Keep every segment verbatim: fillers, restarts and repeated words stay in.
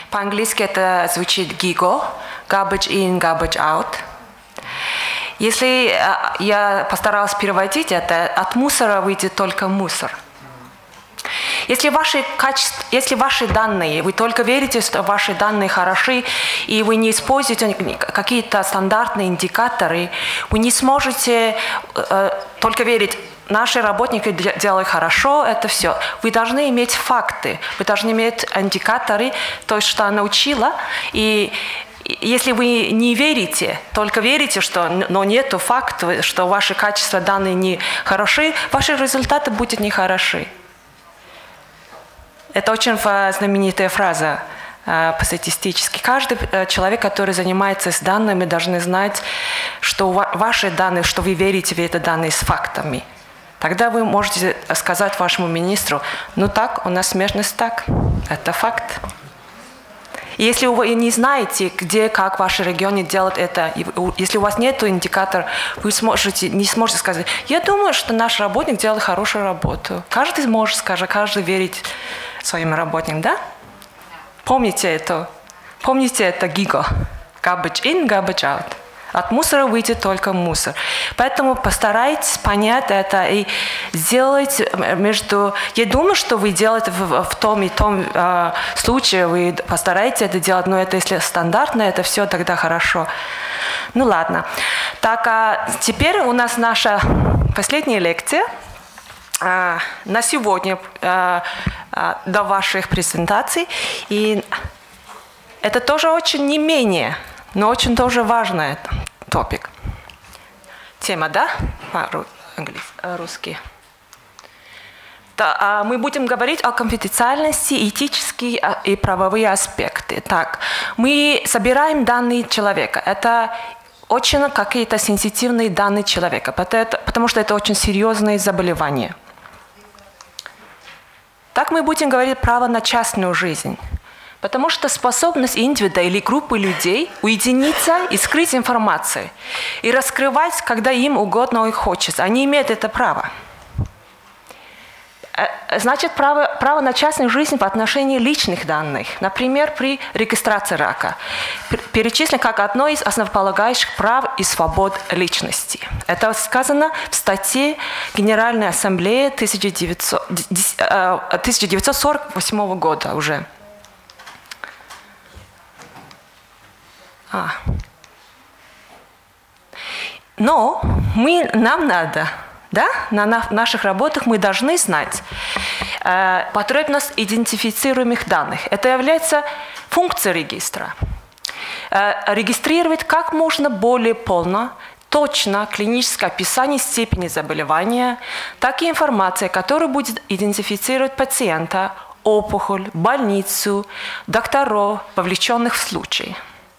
По-английски это звучит гиго, garbage in, garbage out. Если я постаралась переводить это, от мусора выйдет только мусор. Если ваши, качества, если ваши данные, вы только верите, что ваши данные хороши, и вы не используете какие-то стандартные индикаторы, вы не сможете э, только верить, наши работники делают хорошо, это все. Вы должны иметь факты, вы должны иметь индикаторы, то, что она учила, и если вы не верите, только верите, что, но нет фактов, что ваши качества данных не хороши, ваши результаты будут не хороши. Это очень знаменитая фраза по-статистически. Каждый человек, который занимается с данными, должен знать, что ваши данные, что вы верите в эти данные с фактами. Тогда вы можете сказать вашему министру, ну так, у нас смертность так, это факт. И если вы не знаете, где, как в вашем регионе делать это, если у вас нет индикатора, вы сможете, не сможете сказать, я думаю, что наш работник делает хорошую работу. Каждый может сказать, каждый верит своим работникам, да? Помните это. Помните это гиго. Garbage in, garbage out. От мусора выйдет только мусор. Поэтому постарайтесь понять это и сделать между... Я думаю, что вы делаете в, в том и том э, случае, вы постараетесь это делать, но это если стандартно, это все тогда хорошо. Ну ладно. Так, а теперь у нас наша последняя лекция. Uh, на сегодня uh, uh, до ваших презентаций. И это тоже очень не менее, но очень тоже важный топик. Тема, да? По-русски. Да, uh, мы будем говорить о конфиденциальности, этические и правовые аспекты. Так, мы собираем данные человека. Это очень какие-то сенситивные данные человека, потому что это очень серьезные заболевания. Так мы будем говорить право на частную жизнь, потому что способность индивида или группы людей уединиться и скрыть информацию, и раскрывать, когда им угодно и хочется. Они имеют это право. Значит, право, право на частную жизнь в отношении личных данных, например, при регистрации рака, перечислено как одно из основополагающих прав и свобод личности. Это сказано в статье Генеральной Ассамблеи тысяча девятьсот сорок восьмого года уже. А. Но мы, нам надо... Да? На наших работах мы должны знать э, потребность идентифицируемых данных. Это является функцией регистра. Э, регистрировать как можно более полно, точно клиническое описание степени заболевания, так и информация, которая будет идентифицировать пациента, опухоль, больницу, докторов, вовлеченных в случай.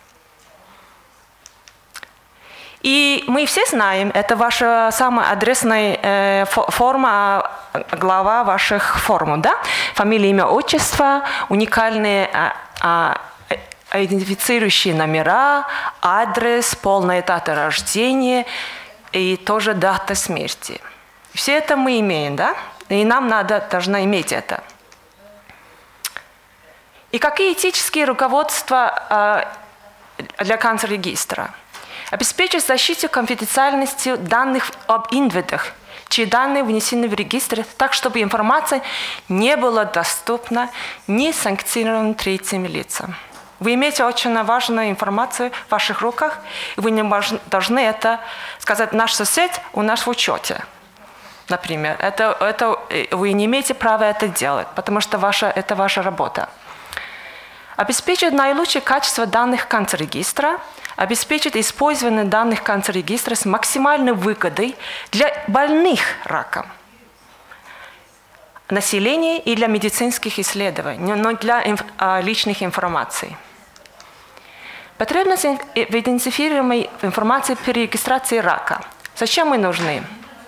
И мы все знаем, это ваша самая адресная э, форма, глава ваших форм, да? Фамилия, имя, отчество, уникальные а, а, идентифицирующие номера, адрес, полная дата рождения и тоже дата смерти. Все это мы имеем, да? И нам надо, должна иметь это. И какие этические руководства э, для канцер-регистра? Обеспечить защиту конфиденциальности данных об индивидах, чьи данные внесены в регистр, так, чтобы информация не была доступна ни санкционированным третьим лицам. Вы имеете очень важную информацию в ваших руках, и вы не должны это сказать, наш сосед у нас в учете. Например, это, это, вы не имеете права это делать, потому что ваша, это ваша работа. Обеспечить наилучшее качество данных канцер-регистра, обеспечить использование данных канцер-регистра с максимальной выгодой для больных раком населения и для медицинских исследований, но для личных информаций. Потребность в идентифицируемой информации при регистрации рака. Зачем мы нужны?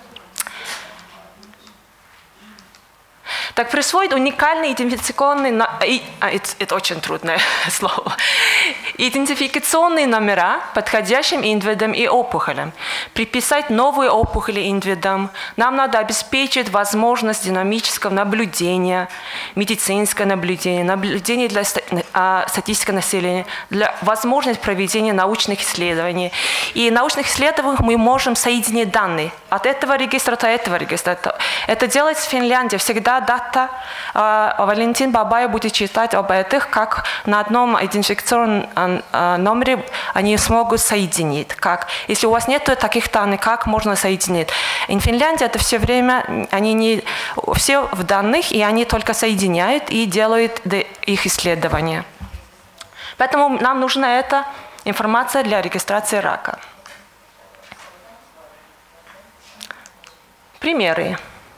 Так присвоить уникальный идентификационный... Это, это очень трудное слово. идентификационные номера подходящим индивидам и опухолям, приписать новые опухоли индивидам. Нам надо обеспечить возможность динамического наблюдения, медицинское наблюдение, наблюдение для статистики населения, для возможности проведения научных исследований. И научных исследований мы можем соединить данные от этого регистра до этого регистра. Это, это делается в Финляндии. Всегда дата. Валентин Бабаев будет читать об этом, как на одном идентификационном номере они смогут соединить. Как? Если у вас нет таких данных, как можно соединить? В Финляндии это все время, они не все в данных, и они только соединяют и делают их исследования. Поэтому нам нужна эта информация для регистрации рака. Примеры.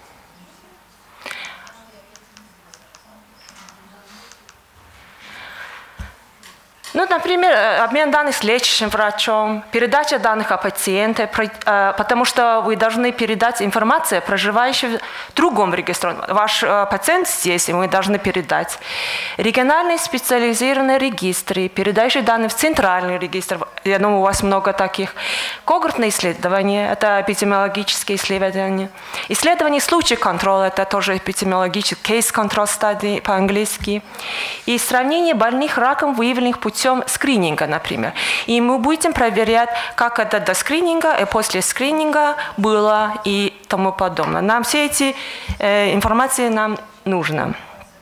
Ну, например, обмен данных с лечащим врачом, передача данных о пациенте, потому что вы должны передать информацию, проживающую в другом регистре. Ваш пациент здесь, и мы должны передать. Региональные специализированные регистры, передающие данные в центральный регистр. Я думаю, у вас много таких. Когортные исследования, это эпидемиологические исследования. Исследование случаев контроля, это тоже эпидемиологический case control study по-английски. И сравнение больных раком, выявленных путем скрининга, например. И мы будем проверять, как это до скрининга и после скрининга было и тому подобное. Нам все эти э, информации нам нужно.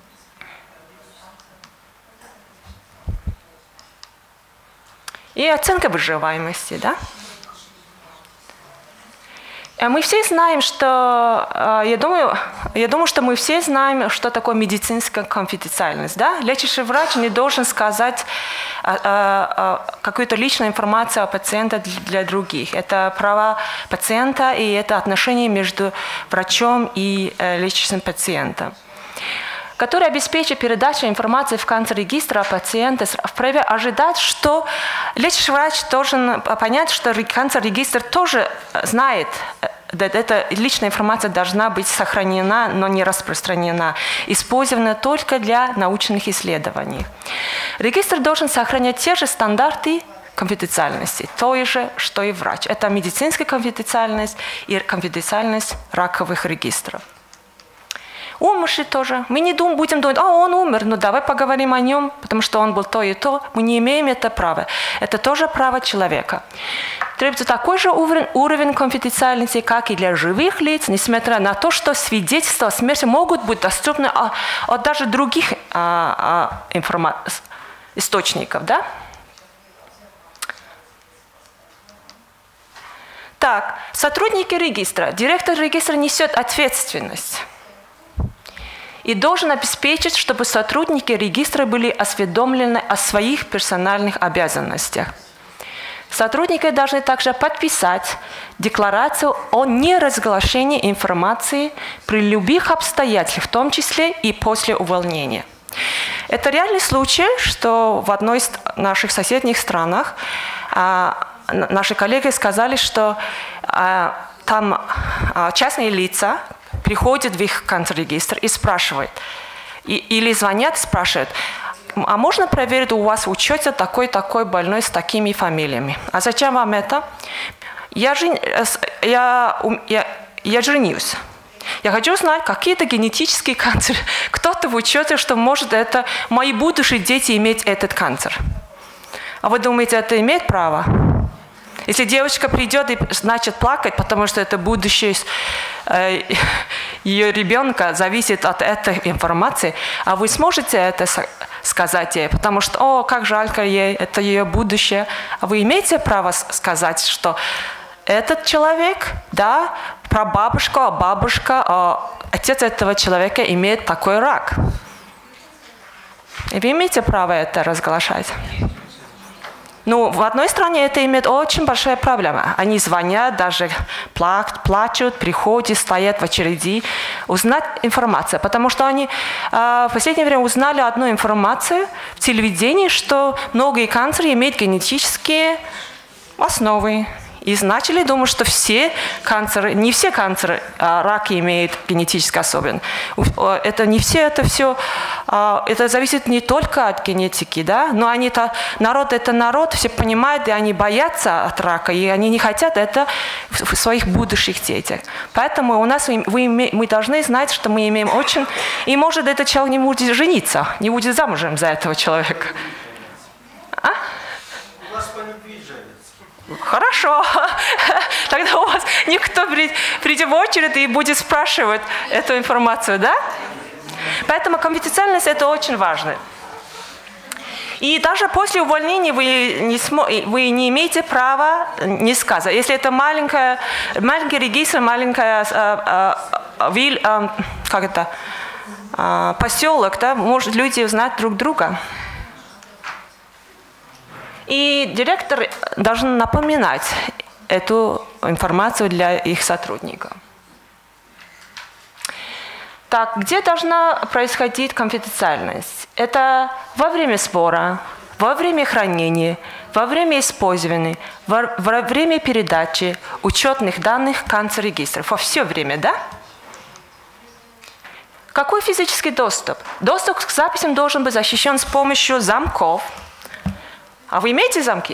И оценка выживаемости, да? Мы все знаем, что, я думаю, я думаю, что мы все знаем, что такое медицинская конфиденциальность. Да? Лечащий врач не должен сказать какую-то личную информацию о пациенте для других. Это права пациента и это отношения между врачом и лечащим пациентом, который обеспечит передачу информации в конце регистра пациента, вправе ожидать, что лечащий врач должен понять, что конце регистр тоже знает, эта личная информация должна быть сохранена, но не распространена, использована только для научных исследований. Регистр должен сохранять те же стандарты конфиденциальности, то же, что и врач. Это медицинская конфиденциальность и конфиденциальность раковых регистров. Умерший тоже. Мы не дум, будем думать, а он умер, ну давай поговорим о нем, потому что он был то и то. Мы не имеем это права. Это тоже право человека. Требуется такой же уровень, уровень конфиденциальности, как и для живых лиц, несмотря на то, что свидетельства о смерти могут быть доступны от, от даже других а, а, информа- источников. Да? Так, сотрудники регистра. Директор регистра несет ответственность и должен обеспечить, чтобы сотрудники регистра были осведомлены о своих персональных обязанностях. Сотрудники должны также подписать декларацию о неразглашении информации при любых обстоятельствах, в том числе и после увольнения. Это реальный случай, что в одной из наших соседних странах а, наши коллеги сказали, что а, там а, частные лица приходят в их концрегистр и спрашивают, и, или звонят, спрашивают, а можно проверить у вас в учете такой-такой больной с такими фамилиями? А зачем вам это? Я, жен... я, я, я женюсь. Я хочу знать, какие-то генетические канцеры. Кто-то в учете, что может это мои будущие дети иметь этот канцер. А вы думаете, это имеет право? Если девочка придет и начнет плакать, потому что это будущее э, ее ребенка зависит от этой информации, а вы сможете это сказать ей, потому что, о, как жалько ей, это ее будущее. А вы имеете право сказать, что этот человек, да, прабабушка, бабушка, а отец этого человека имеет такой рак. И вы имеете право это разглашать. Ну, в одной стране это имеет очень большая проблема. Они звонят, даже плачут, приходят, стоят в очереди, узнать информацию. Потому что они э, в последнее время узнали одну информацию в телевидении, что многие канцеры имеют генетические основы. И И начали думать, что все канцеры, не все канцеры, а раки имеют генетически особенность. Это не все, это все, это зависит не только от генетики, да, но они -то, народ это народ, все понимают, и они боятся от рака, и они не хотят это в своих будущих детях. Поэтому у нас вы, мы должны знать, что мы имеем очень, и может этот человек не будет жениться, не будет замужем за этого человека. А? У нас по любви женится. Хорошо. Тогда у вас никто придет в очередь и будет спрашивать эту информацию, да? Поэтому конфиденциальность – это очень важно. И даже после увольнения вы не, смо... вы не имеете права не сказать. Если это маленькая, маленький регистр, маленькая а, а, виль, а, как это, а, поселок, да, может люди узнать друг друга. И директор должен напоминать эту информацию для их сотрудников. Так, где должна происходить конфиденциальность? Это во время спора, во время хранения, во время использования, во, во время передачи учетных данных канцер-регистров. Во все время, да? Какой физический доступ? Доступ к записям должен быть защищен с помощью замков. А вы имеете замки?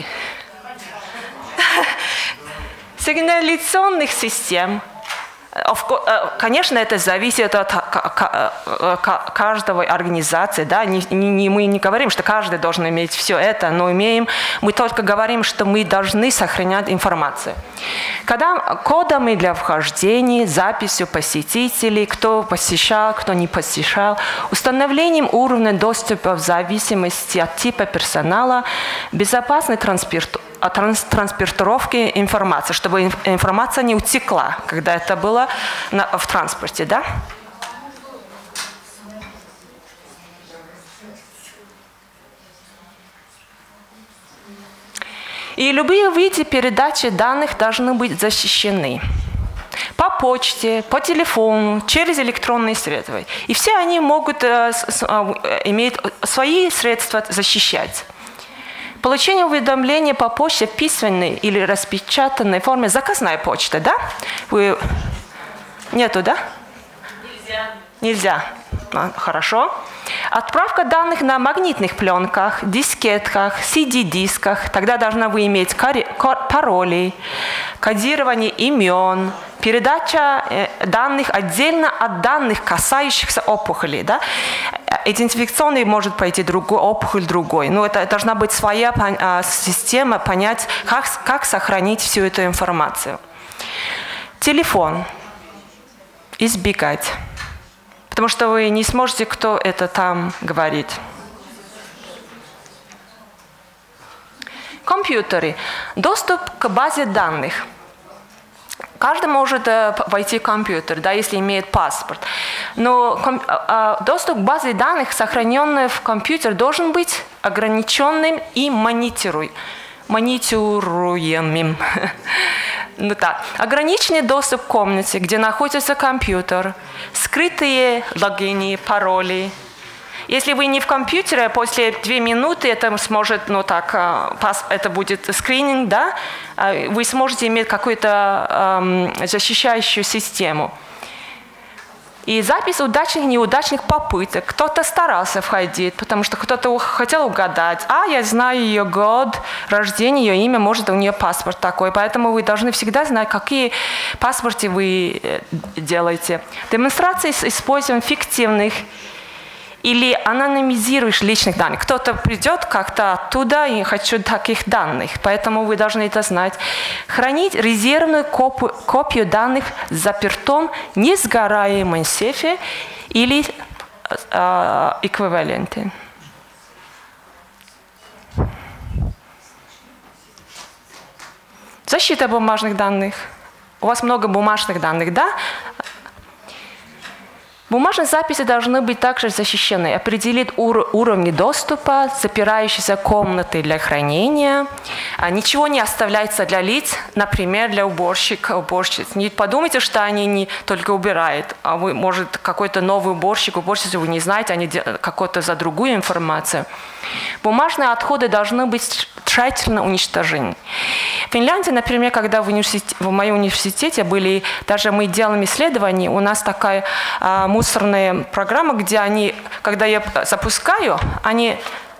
Сигнализационных систем. Конечно, это зависит от каждой организации. Да? Не, не, мы не говорим, что каждый должен иметь все это, но имеем, мы только говорим, что мы должны сохранять информацию. Когда кодами для вхождения, записью посетителей, кто посещал, кто не посещал, установлением уровня доступа в зависимости от типа персонала, безопасной транспортировки, транспортировки информации, чтобы информация не утекла, когда это было на, в транспорте, да? И любые виды передачи данных должны быть защищены. По почте, по телефону, через электронные средства. И все они могут э, с, э, иметь свои средства защищать. Получение уведомления по почте в письменной или распечатанной форме, заказная почта, да? Вы... Нету, да? Нельзя. Нельзя. А, хорошо. Отправка данных на магнитных пленках, дискетках, си ди-дисках. Тогда должна вы иметь пароли, кодирование имен, передача э, данных отдельно от данных, касающихся опухоли. Да? Идентификационный может пойти другой, опухоль другой. Но это должна быть своя э, система, понять, как, как сохранить всю эту информацию. Телефон. Избегать. Потому что вы не сможете, кто это там говорит. Компьютеры. Доступ к базе данных. Каждый может войти в компьютер, да, если имеет паспорт. Но доступ к базе данных, сохраненной в компьютер, должен быть ограниченным и мониторуемым. мониторуемым. Ну, так. Ограниченный доступ к комнате, где находится компьютер, скрытые логины, пароли. Если вы не в компьютере, после двух минут это сможет, ну так, это будет скрининг, да, вы сможете иметь какую-то эм, защищающую систему. И запись удачных и неудачных попыток. Кто-то старался входить, потому что кто-то хотел угадать. А, я знаю ее год рождения, ее имя, может, у нее паспорт такой. Поэтому вы должны всегда знать, какие паспорты вы делаете. Демонстрации с использованием фиктивных или анонимизируешь личных данных. Кто-то придет как-то оттуда и хочу таких данных, поэтому вы должны это знать. Хранить резервную копию, копию данных в запертом, несгораемом сейфе или э, эквиваленте. Защита бумажных данных. У вас много бумажных данных, да? Бумажные записи должны быть также защищены. Определить ур уровни доступа, запирающиеся комнаты для хранения. А ничего не оставляется для лиц, например, для уборщика, уборщиц. Не подумайте, что они не только убирают, а вы, может, какой-то новый уборщик, уборщицу вы не знаете, они какую-то за другую информацию. Бумажные отходы должны быть тщательно уничтожены. В Финляндии, например, когда в, университете, в моем университете были, даже мы делаем исследования, у нас такая а, мусорная программа, где они, когда я запускаю, они...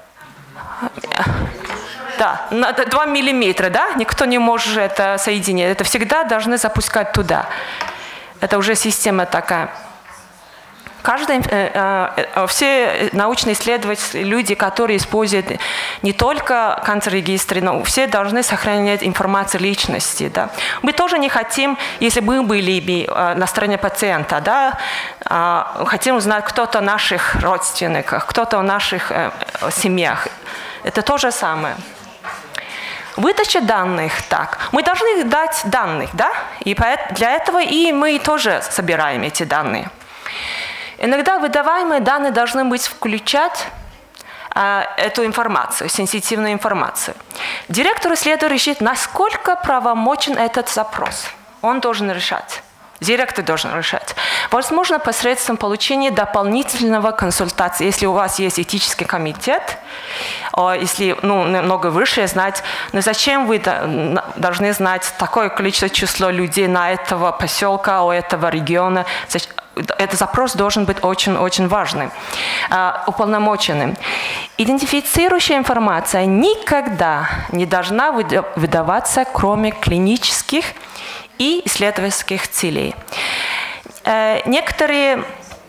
Да, на два миллиметра, да, никто не может это соединить. Это всегда должны запускать туда. Это уже система такая. Каждый, э, э, все научные исследователи, люди, которые используют не только канцерогистры, но все должны сохранять информацию личности. Да. Мы тоже не хотим, если бы мы были э, на стороне пациента, да, э, хотим узнать кто-то о наших родственниках, кто-то о наших э, семьях. Это то же самое. Выдача данных, так. Мы должны дать данных, да, и для этого и мы тоже собираем эти данные. Иногда выдаваемые данные должны быть включать а, эту информацию, сенситивную информацию. Директору следует решить, насколько правомочен этот запрос. Он должен решать. Директор должен решать. Возможно, посредством получения дополнительного консультации. Если у вас есть этический комитет, если ну, намного выше знать, но зачем вы должны знать такое количество число людей на этого поселка, у этого региона. Этот запрос должен быть очень-очень важным, уполномоченным. Идентифицирующая информация никогда не должна выдаваться, кроме клинических и исследовательских целей. Некоторые,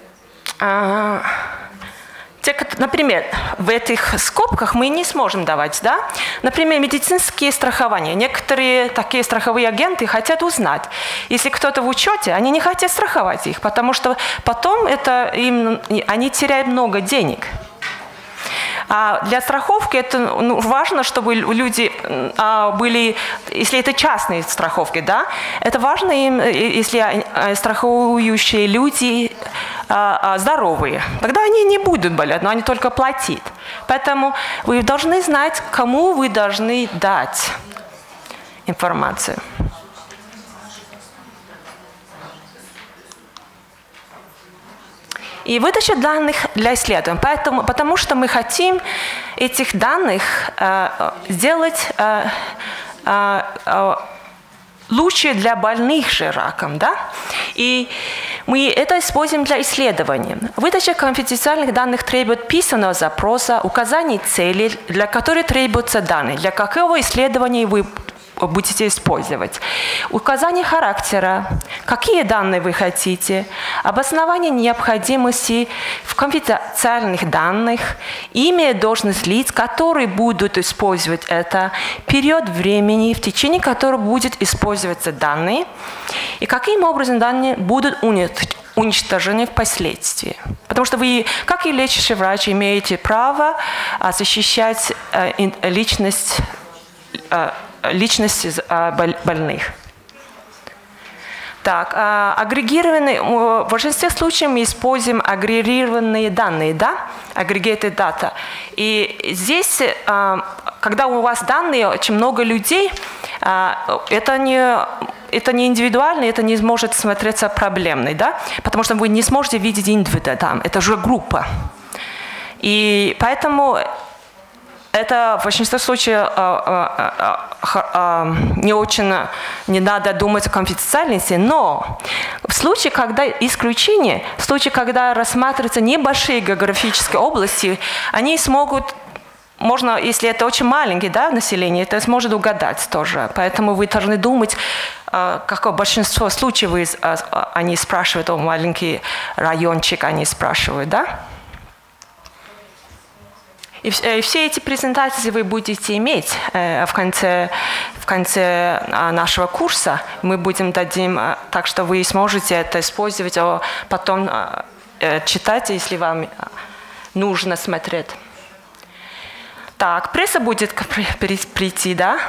например, в этих скобках мы не сможем давать, да? Например, медицинские страхования. Некоторые такие страховые агенты хотят узнать, если кто-то в учете, они не хотят страховать их, потому что потом это им, они теряют много денег. А для страховки это ну, важно, чтобы люди а, были, если это частные страховки, да, это важно им, если страхующие люди а, а, здоровые, тогда они не будут болеть, но они только платят. Поэтому вы должны знать, кому вы должны дать информацию. И выдача данных для исследований. Поэтому, потому что мы хотим этих данных э, сделать э, э, лучше для больных же раком. Да? И мы это используем для исследований. Выдача конфиденциальных данных требует писанного запроса, указаний целей, для которых требуются данные, для какого исследования вы будете использовать. Указание характера, какие данные вы хотите, обоснование необходимости в конфиденциальных данных, имя и должность лиц, которые будут использовать это, период времени, в течение которого будут использоваться данные, и каким образом данные будут уничтожены впоследствии. Потому что вы, как и лечащий врач, имеете право защищать личность личности больных. Так, агрегированные, в большинстве случаев мы используем агрегированные данные, да, aggregated data. И здесь, когда у вас данные, очень много людей, это не, это не индивидуально, это не может смотреться проблемной, да, потому что вы не сможете видеть индивида там, это же группа. И поэтому это в большинстве случаев а, а, а, а, не очень не надо думать о конфиденциальности, но в случае, когда исключение, в случае, когда рассматриваются небольшие географические области, они смогут, можно, если это очень маленькое, да, население, это сможет угадать тоже. Поэтому вы должны думать, какое большинство случаев вы, они спрашивают, о, маленький райончик, они спрашивают, да? И все эти презентации вы будете иметь в конце, в конце нашего курса. Мы будем дадим, так что вы сможете это использовать, а потом читать, если вам нужно смотреть. Так, пресса будет прийти, да?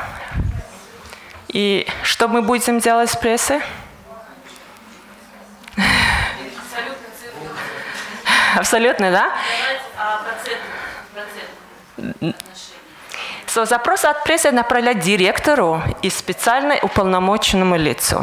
И что мы будем делать с прессой? Абсолютно, да? So, запрос от прессы направлять директору и специально уполномоченному лицу.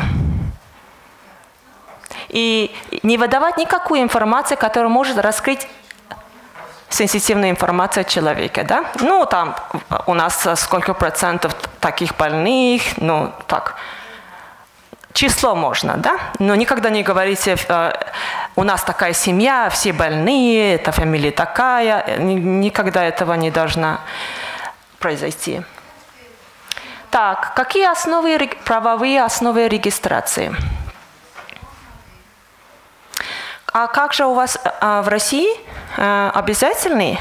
И не выдавать никакую информацию, которая может раскрыть сенситивная информация о человеке, да? Ну, там у нас сколько процентов таких больных, ну, так, число можно, да? Но никогда не говорите, у нас такая семья, все больные, эта фамилия такая, никогда этого не должно произойти. Так, какие основы, правовые основы регистрации? А как же у вас а, в России а, обязательный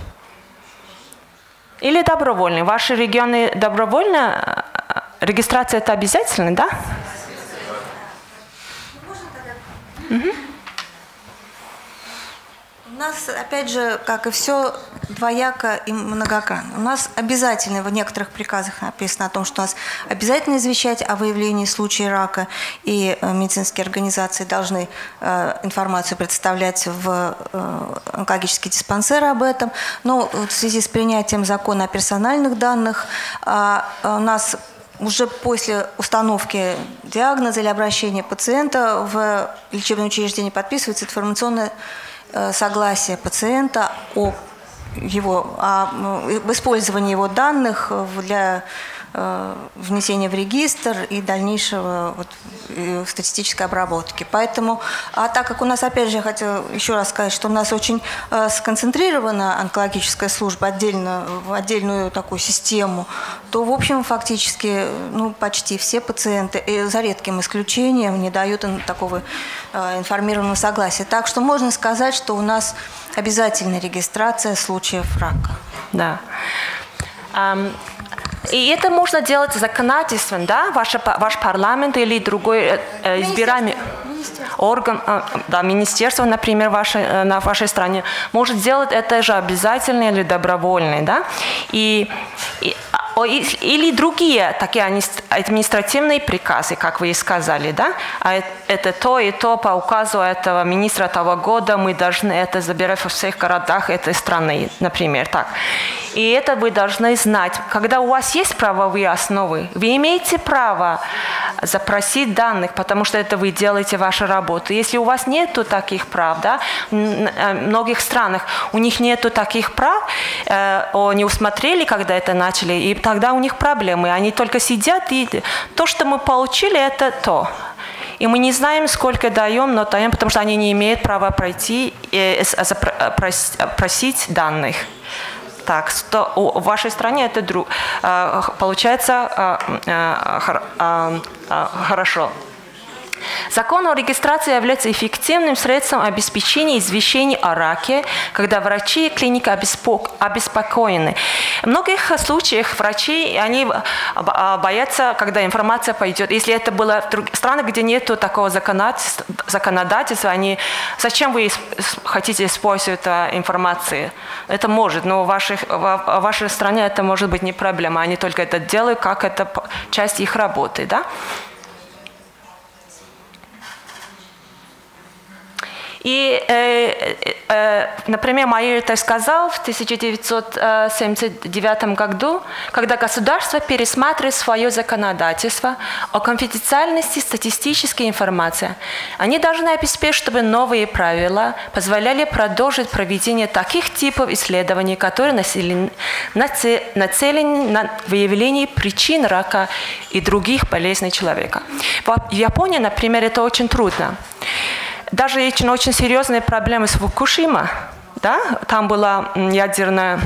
или добровольный? Ваши регионы добровольно? Регистрация это обязательно, да? Угу. У нас, опять же, как и все, двояко и многогранно. У нас обязательно в некоторых приказах написано о том, что у нас обязательно извещать о выявлении случая рака, и медицинские организации должны э, информацию представлять в э, онкологические диспансеры об этом. Но в связи с принятием закона о персональных данных э, у нас уже после установки диагноза или обращения пациента в лечебное учреждение подписывается информационное согласие пациента о его, об использовании его данных для внесения в регистр и дальнейшего вот, статистической обработки. Поэтому, а так как у нас, опять же, я хотела еще раз сказать, что у нас очень э, сконцентрирована онкологическая служба отдельно, в отдельную такую систему, то, в общем, фактически, ну, почти все пациенты, и за редким исключением, не дают такого э, информированного согласия. Так что можно сказать, что у нас обязательная регистрация случаев рака. Да. Um... И это можно делать законодательством, да? Ваш, ваш парламент или другой э, избираемый орган, э, да, министерство, например, ваше, э, на вашей стране, может сделать это же обязательно или добровольно, да? И, и, или другие такие административные приказы, как вы и сказали, да? А это то и то по указу этого министра того года мы должны это забирать во всех городах этой страны, например, так. И это вы должны знать. Когда у вас есть правовые основы, вы имеете право запросить данных, потому что это вы делаете вашу работу. Если у вас нету таких прав, да, в многих странах у них нету таких прав, э, не усмотрели, когда это начали, и тогда у них проблемы. Они только сидят, и то, что мы получили, это то. И мы не знаем, сколько даем, но даем, потому что они не имеют права пройти и просить данных. Так, что в вашей стране это друг, получается хорошо. Закон о регистрации является эффективным средством обеспечения извещений о раке, когда врачи и клиника обеспокоены. В многих случаях врачи они боятся, когда информация пойдет. Если это было в странах, где нет такого законодательства, законодательства, они зачем вы хотите использовать эту информацию? Это может, но в, ваших, в вашей стране это может быть не проблема. Они только это делают, как это часть их работы, да? И, э, э, например, Майер это сказал в тысяча девятьсот семьдесят девятом году, когда государство пересматривает свое законодательство о конфиденциальности статистической информации, они должны обеспечить, чтобы новые правила позволяли продолжить проведение таких типов исследований, которые нацелены на выявление причин рака и других болезней человека. В Японии, например, это очень трудно. Даже очень, очень серьезные проблемы с Фукушима, да? Там была ядерная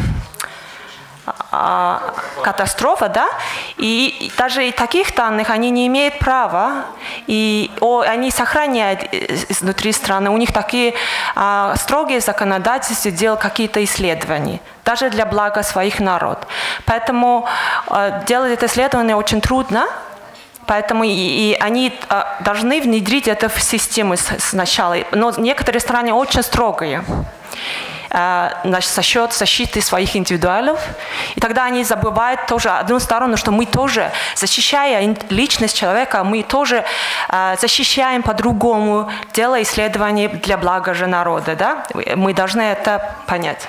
а, катастрофа, да? И, и даже и таких данных они не имеют права, и о, они сохраняют внутри страны. У них такие а, строгие законодательства делать какие-то исследования, даже для блага своих народов. Поэтому а, делать это исследование очень трудно. Поэтому и, и они а, должны внедрить это в систему сначала. Но некоторые страны очень строгие а, значит, за счет защиты своих индивидуалов. И тогда они забывают тоже одну сторону, что мы тоже, защищая личность человека, мы тоже а, защищаем по-другому, делая исследования для блага же народа. Да? Мы должны это понять.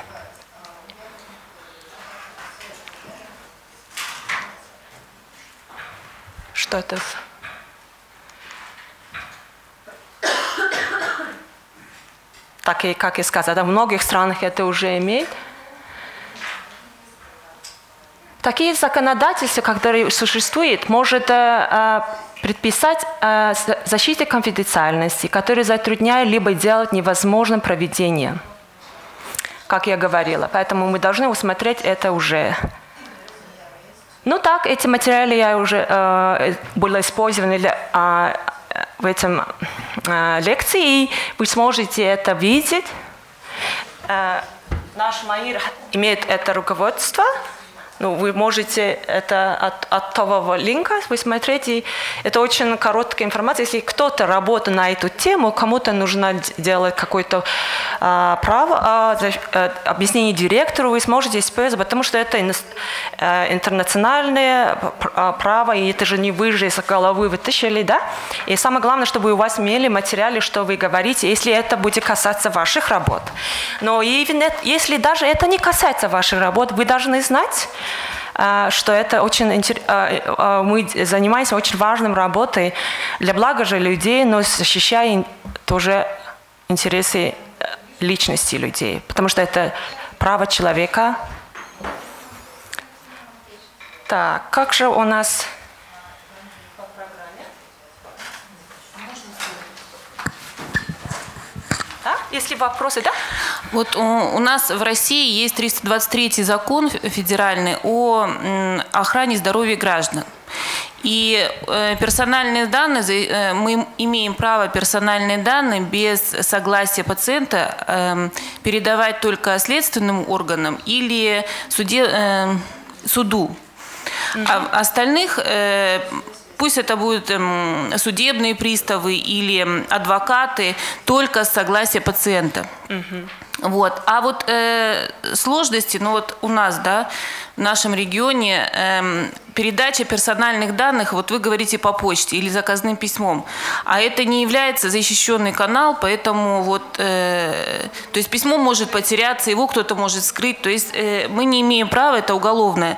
Что это? так и, как я сказала, в многих странах это уже имеет. Такие законодательства, которые существуют, может э, предписать э, защиту конфиденциальности, которые затрудняют либо делать невозможным проведение, как я говорила. Поэтому мы должны усмотреть это уже. Ну так, эти материалы я уже э, были использованы для, э, в этом э, лекции, и вы сможете это видеть. Э, наш МАИР имеет это руководство. Ну, вы можете это от, от того линка, вы смотрите, это очень короткая информация. Если кто-то работает на эту тему, кому-то нужно делать какое-то а, право, а, а, объяснение директору, вы сможете использовать, потому что это а, интернациональное право, и это же не вы же из головы вытащили, да? И самое главное, чтобы у вас имели материалы, что вы говорите, если это будет касаться ваших работ. Но именно, если даже это не касается ваших работ, вы должны знать, что это очень интересно, мы занимаемся очень важной работой для блага же людей, но защищая тоже интересы личности людей, потому что это право человека. Так, как же у нас... Да? Если вопросы, да? Вот у, у нас в России есть триста двадцать третий закон федеральный о м, охране здоровья граждан. И э, персональные данные, э, мы имеем право персональные данные без согласия пациента э, передавать только следственным органам или суде, э, суду. Mm-hmm. А остальных... Э, Пусть это будут эм, судебные приставы или адвокаты, только с согласия пациента. Mm-hmm. Вот. А вот э, сложности, ну вот у нас, да, в нашем регионе э, передача персональных данных, вот вы говорите по почте или заказным письмом, а это не является защищенный канал, поэтому вот, э, то есть письмо может потеряться, его кто-то может скрыть, то есть э, мы не имеем права, это уголовное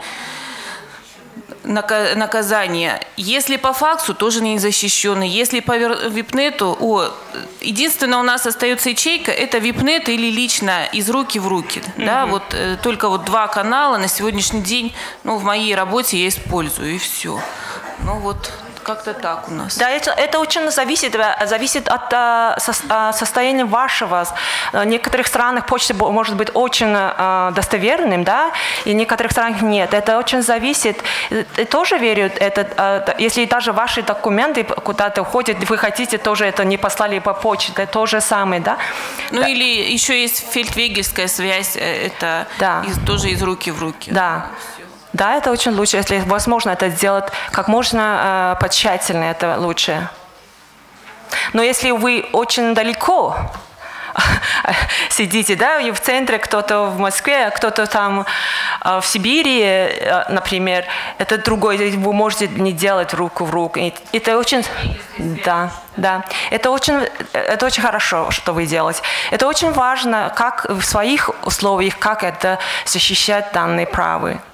наказание. Если по факсу, тоже не защищенный. Если по випнету, о, единственное у нас остается ячейка, это випнет или лично из руки в руки. Mm-hmm. Да, вот э, только вот два канала на сегодняшний день, ну, в моей работе я использую, и все. Ну вот. Как-то так у нас. Да, это, это очень зависит, зависит от а, со, состояния вашего. В некоторых странах почта может быть очень а, достоверным, да, и в некоторых странах нет. Это очень зависит. И тоже верю, это, а, если даже ваши документы куда-то уходят, вы хотите, тоже это не послали по почте, это то же самое, да? Ну да. Или еще есть фельдвегельская связь, это да. из, тоже из руки в руки. Да. Да, это очень лучше, если возможно это сделать как можно э, потщательнее, это лучше. Но если вы очень далеко сидите, да, и в центре, кто-то в Москве, кто-то там э, в Сибири, э, например, это другой, вы можете не делать руку в руку. И это очень, да, да, это очень, это очень хорошо, что вы делаете. Это очень важно, как в своих условиях, как это защищать данные права.